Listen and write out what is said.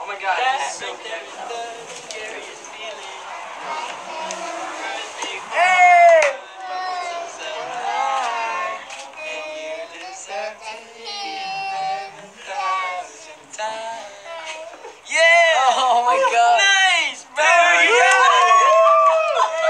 my god, That's so the scariest feeling. Hey! And you deserve to